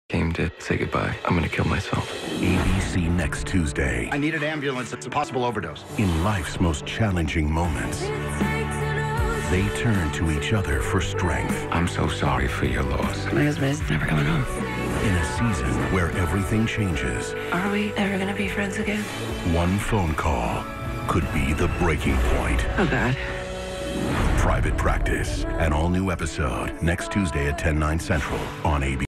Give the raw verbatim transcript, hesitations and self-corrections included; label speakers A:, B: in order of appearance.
A: Came to say goodbye. I'm gonna kill myself.
B: A B C next Tuesday.
C: I need an ambulance. It's a possible overdose.
B: In life's most challenging moments, they turn to each other for strength.
A: I'm so sorry for your loss.
D: My husband is never coming home.
B: In a season where everything changes,
D: Are we ever gonna be friends again?
B: one phone call could be the breaking point.
D: Oh, God.
B: Private Practice, an all-new episode next Tuesday at ten, nine central on A B C.